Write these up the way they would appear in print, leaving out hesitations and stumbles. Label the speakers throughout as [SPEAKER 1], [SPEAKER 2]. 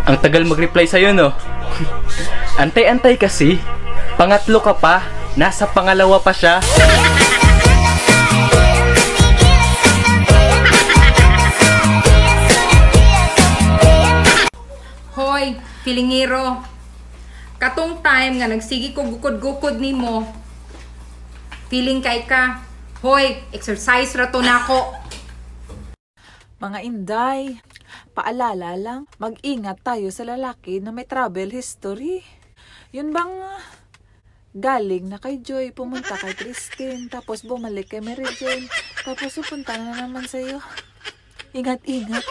[SPEAKER 1] Ang tagal mag-reply sa'yo, no? Antay-antay kasi. Pangatlo ka pa. Nasa pangalawa pa siya.
[SPEAKER 2] Hoy, filingiro. Katong time nga nagsigi ko gukod-gukod nimo. Feeling kay ka. Hoy, exercise ra to nako.
[SPEAKER 3] Mga inday, paalala lang, mag-ingat tayo sa lalaki na may travel history. Yun bang galing na kay Joy, pumunta kay Christine, tapos bumalik kay Mary Jane, tapos pupunta na naman sa'yo. Ingat-ingat.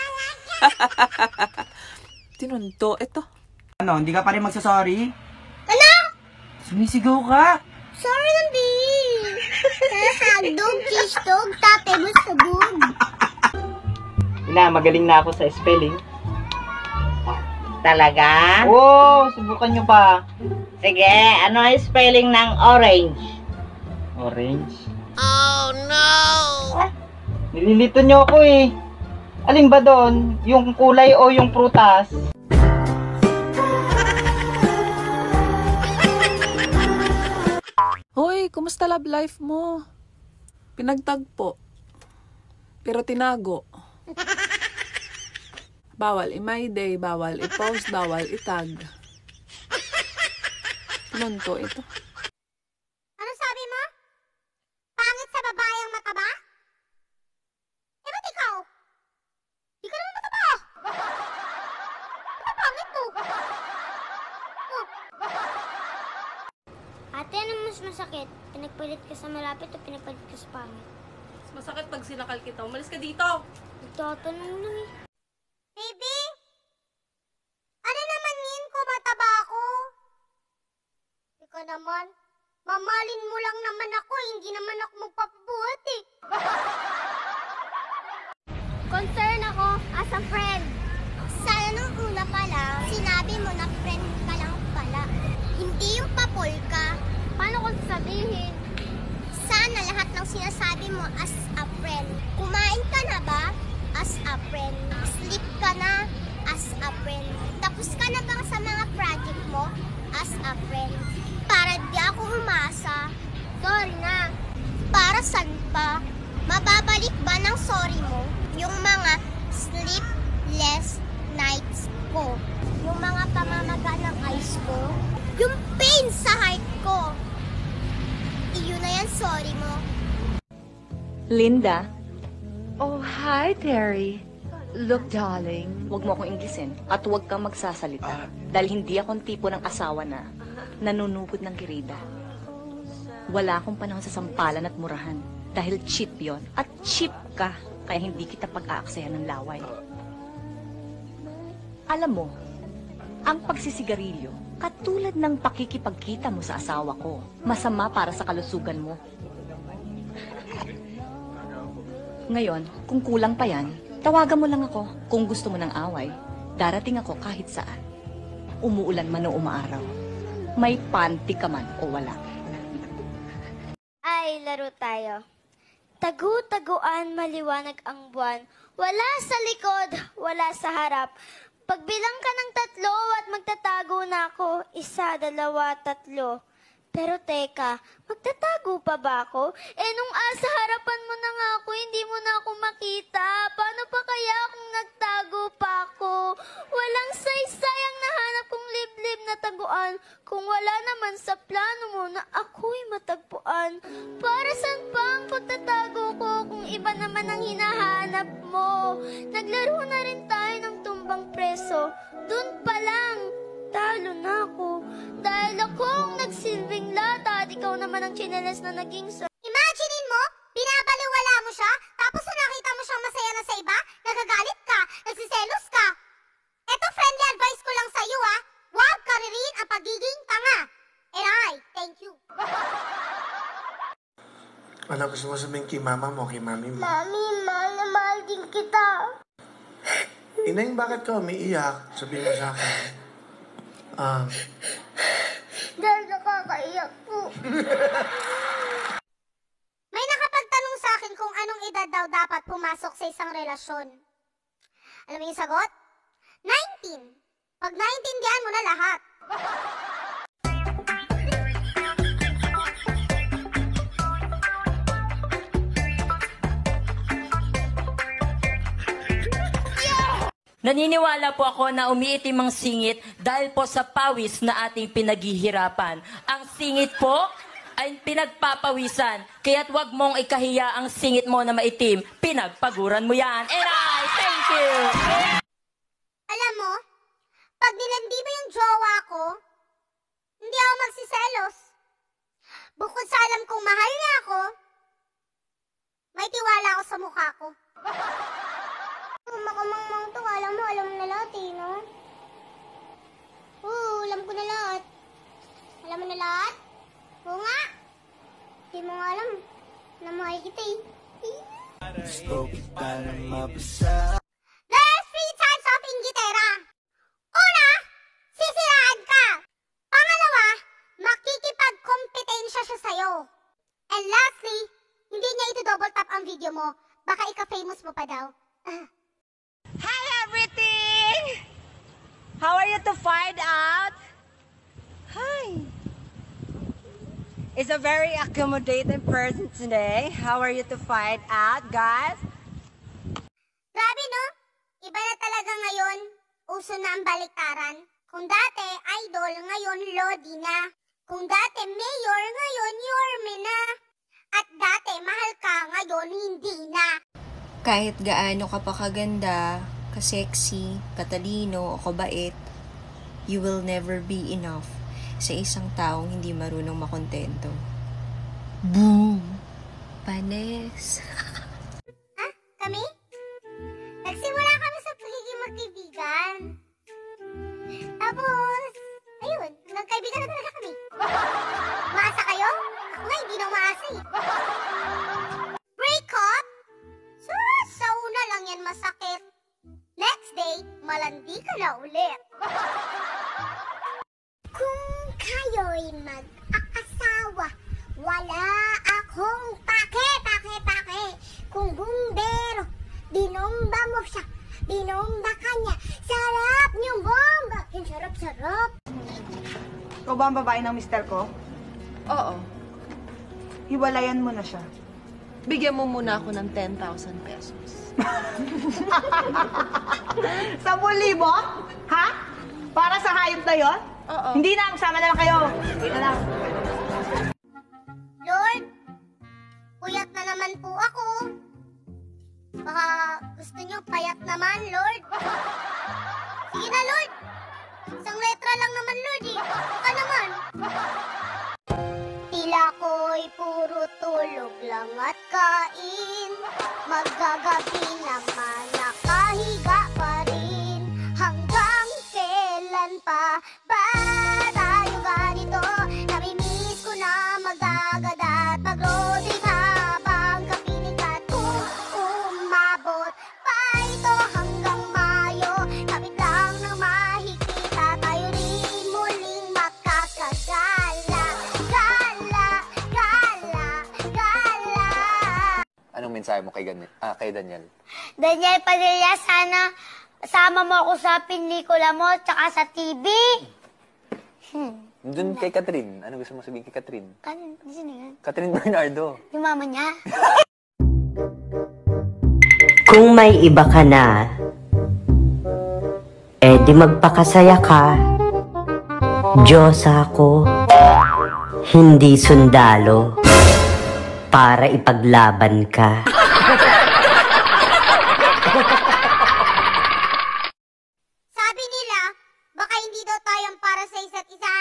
[SPEAKER 3] Tinunto, ito.
[SPEAKER 4] Ano, hindi ka pa rin magsasorry? Ano? Sumisigaw ka?
[SPEAKER 5] Sorry lang, babe. Hagdog, cheese dog, tate mo sabog.
[SPEAKER 4] Ina, magaling na ako sa spelling.
[SPEAKER 6] Talaga?
[SPEAKER 4] Oo, subukan nyo pa.
[SPEAKER 6] Sige, ano ang spelling ng orange?
[SPEAKER 4] Orange? Oh, no! Nililito nyo ako eh. Alin ba doon? Yung kulay o yung prutas?
[SPEAKER 3] Hoy, kumusta love life mo? Pinagtagpo. Pero tinago. Bawal i-my day, bawal i-post, bawal i-tag. Tinunto ito.
[SPEAKER 5] Ano sabi mo? Pangit sa babayang mataba? Eh, ba't ikaw? Di ka naman mataba. Ano pangit mo? Oh. Ate, ano mas masakit? Pinagpalit ka sa malapit o pinagpalit ka sa pangit?
[SPEAKER 2] Masakit pag sinakal kita. Umalis ka dito.
[SPEAKER 5] Nagtatanong lang eh. Baby? Ano naman yun kung mataba ako? Ikaw naman, mamalin mo lang naman ako, hindi naman ako magpapabuhat eh. Concern ako as a friend. Sana nung una pa lang, sinabi mo na friend ka lang pala. Hindi yung papol ka. Paano kung sabihin? Sana lahat ng sinasabi mo as a friend. Kumain ka na ba? As a friend. Sleep ka na? As a friend. Tapos ka na ba sa mga project mo? As a friend. Para di ako umasa. Sorry na. Para saan pa? Mababalik ba ng sorry mo? Yung mga sleepless nights ko. Yung mga pamamaga ng eyes ko. Yung pain sa heart ko. Iyon na yan, sorry mo.
[SPEAKER 7] Linda? Oh, hi, Terry. Look, darling, huwag mo akong Inglesin at huwag kang magsasalita dahil hindi akong tipo ng asawa na nanunugod ng kirida. Wala akong panahon sa sampalan at murahan dahil cheap yon at cheap ka kaya hindi kita pag-aaksayan ng laway. Alam mo, ang pagsisigarilyo, katulad ng pakikipagkita mo sa asawa ko, masama para sa kalusugan mo. Ngayon, kung kulang pa yan, tawagan mo lang ako. Kung gusto mo ng away, darating ako kahit saan. Umuulan man o umaaraw. May panty ka man o wala.
[SPEAKER 5] Ay, laro tayo. Tagu-taguan, maliwanag ang buwan. Wala sa likod, wala sa harap. Pagbilang ka ng 3 at magtatago na ako. 1, 2, 3. Pero teka, magtatago pa ba ako? Eh nung sa harapan mo na nga ako, hindi mo na ako makita. Paano pa kaya kung nagtago pa ako? Walang saysay ang nahanap kong liblib na taguan. Kung wala naman sa plano mo na ako'y matagpuan. Para saan pa ang pagtatago ko kung iba naman ang hinahanap mo? Naglaro na rin tayo ng tumbang preso. Dun pa lang, talo na ako. Dahil akong nagsilbing lata at ikaw naman ang tsinelas na naging sa... Imaginein mo, binabaliwala mo siya, tapos nakita mo siyang masaya na sa iba, nagagalit ka, nagsiselos ka. Eto friendly advice ko lang sa'yo ha, huwag karirin ang pagiging tanga. And I thank you.
[SPEAKER 8] Ano gusto mo sabihin kay mama mo, kay mami mo?
[SPEAKER 5] Mami, mahal na mahal din kita.
[SPEAKER 8] Inay, bakit ka umiiyak? Sabihin mo sa akin.
[SPEAKER 5] Dahil nakakaiyak po. May nakapagtanong sa akin kung anong edad daw dapat pumasok sa isang relasyon. Alam mo yung sagot? 19. Pag naintindihan mo na lahat.
[SPEAKER 9] Naniniwala po ako na umiitim ang singit dahil po sa pawis na ating pinaghihirapan. Ang singit po ay pinagpapawisan. Kaya't wag mong ikahiya ang singit mo na maitim. Pinagpaguran mo yan. And thank you!
[SPEAKER 5] Alam mo, pag nilandi mo yung jowa ko, hindi ako magsiselos. Bukod sa alam kong mahal niya ako, may tiwala ako sa mukha ko. Makamangmang to, alam mo na lahat eh, no? Oo, alam ko na lahat. Alam mo na lahat? Oo nga. Hindi mo nga alam na mahal kita eh. There's 3 types of inggitera. Una, sisiraan ka. Pangalawa, makikipagkompetensya siya sa'yo. And lastly, hindi niya ito double tap ang video mo. Baka ika-famous mo pa daw.
[SPEAKER 10] Hi, everything! How are you to find out? Hi. It's a very accommodating person today. How are you to find out, guys?
[SPEAKER 5] Grabe, no? Iba na talaga ngayon. Uso na ang baliktaran. Kung dati, idol, ngayon, lodi na. Kung dati, mayor, ngayon, yorme na. At dati, mahal ka, ngayon, hindi na.
[SPEAKER 11] Kahit gaano ka pa kaganda, ka-sexy, katalino, o kabait, you will never be enough sa isang taong hindi marunong makontento. Boom! Panes!
[SPEAKER 5] Ah, kami? Nagsimula kami sa pagiging magkaibigan. Tapos, ayun, nagkaibigan na talaga kami. Maasa kayo? Ako nga, hindi na umaasa eh. Break up? Sa una lang yan masakit. Next day, malandi ka na ulit. Kung kayo'y mag-akasawa, wala akong pake. Kung bumbero, binomba mo siya, binomba ka niya. Sarap niyong bomba. Yung sarap-sarap.
[SPEAKER 10] Ikaw ba ang babae ng mister ko?
[SPEAKER 3] Oo.
[SPEAKER 10] Hiwalayan mo na siya.
[SPEAKER 3] Bigyan mo muna ako ng 10,000 pesos.
[SPEAKER 10] 10,000? Ha? Para sa hayop na yon?
[SPEAKER 3] Oo.
[SPEAKER 10] Hindi na, sama na lang kayo. Hindi na lang.
[SPEAKER 5] Lord, puyat na naman po ako. Baka gusto niyo payat naman, Lord. Sige na, Lord. Isang letra lang naman, Lord eh. Baka naman. Tila ko'y puro tulog lang at kain. Magagabi naman nakahiga pa rin. Hanggang kailan pa ba tayo ganito? Namimiss ko na magagada at mag-roading habang kapiling at umabot pa ito hanggang Mayo. Kapit lang ng mahigpita tayo rin muling makakagala.
[SPEAKER 12] Anong mensahe mo kay Daniel?
[SPEAKER 5] Daniel Padilla, sana sama mo ako sa pelikula mo tsaka sa TV.
[SPEAKER 12] Doon kay Catherine. Ano gusto mo sabihin kay Catherine?
[SPEAKER 5] Sino yan?
[SPEAKER 12] Catherine Bernardo.
[SPEAKER 5] Yung mama niya?
[SPEAKER 13] Kung may iba ka na, di magpakasaya ka. Diyosa ako, hindi sundalo, para ipaglaban ka.
[SPEAKER 5] Sabi nila, baka hindi daw tayong para sa isa't isa.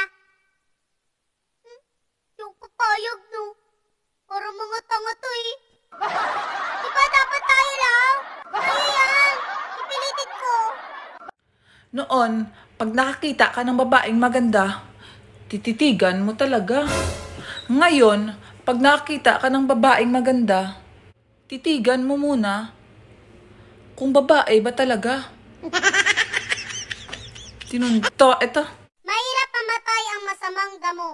[SPEAKER 5] Yung papayag, no? Para mga tanga to eh. Diba dapat tayo lang? Tayo yan. Ipilitin ko.
[SPEAKER 3] Noon, pag nakakita ka ng babaeng maganda, tititigan mo talaga. Ngayon, pag nakakita ka ng babaeng maganda, titigan mo muna kung babae ba talaga. Tinunto, ito.
[SPEAKER 5] Mahirap mamatay ang masamang damo.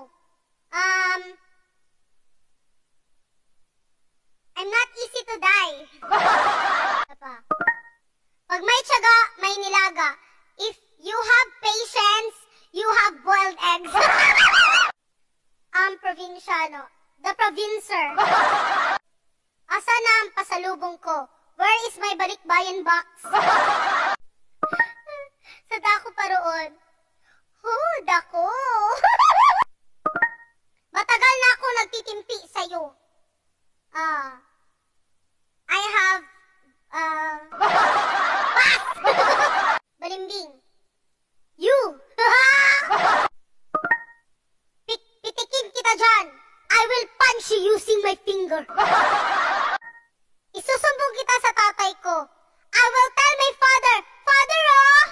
[SPEAKER 5] I'm not easy to die. Pag may tiyaga, may nilaga. If you have patience, you have boiled eggs. Provinciano. The provincer. Asa na ang pasalubong ko? Where is my balikbayan box? Sa dako pa roon. Oh, dako. Matagal na ako nagtitimpi sa'yo. I have, pass! Balimbing. You! Pitikin kita dyan. I will punch you using my finger. Isusumbong kita sa tatay ko. I will tell my father. Father, oh!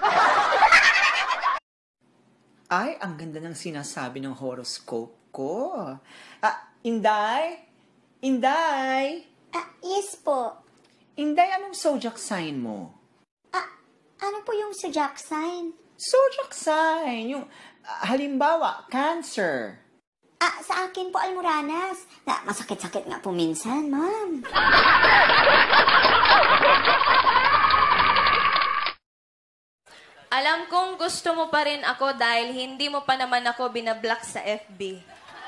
[SPEAKER 14] Ay, ang ganda ng sinasabi ng horoscope ko. Inday? Inday?
[SPEAKER 5] Yes po.
[SPEAKER 14] Inday, anong zodiac sign mo?
[SPEAKER 5] Ano po yung zodiac sign?
[SPEAKER 14] Zodiac sign. Yung, halimbawa, Cancer.
[SPEAKER 5] Sa akin po, Almoranas. Masakit-sakit nga po minsan, ma'am.
[SPEAKER 15] Alam kong gusto mo pa rin ako dahil hindi mo pa naman ako binablock sa FB.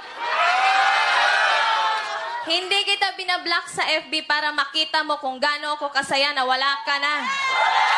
[SPEAKER 15] Hindi kita binablock sa FB para makita mo kung gaano ako kasaya na wala ka na.